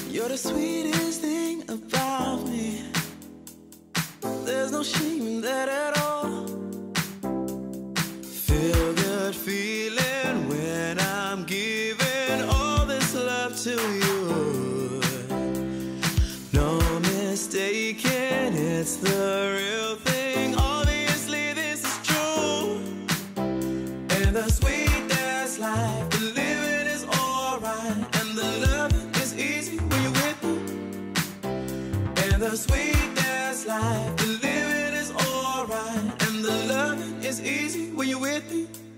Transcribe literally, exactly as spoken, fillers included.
You're the sweetest thing about me. There's no shame in that at all. Feel good feeling when I'm giving all this love to you. No mistaking, it's the real thing. Obviously this is true. And the sweetest life, the living is alright. And the loving is easy when you're with me. And the sweetest life, the living is alright. And the loving is easy when you're with me.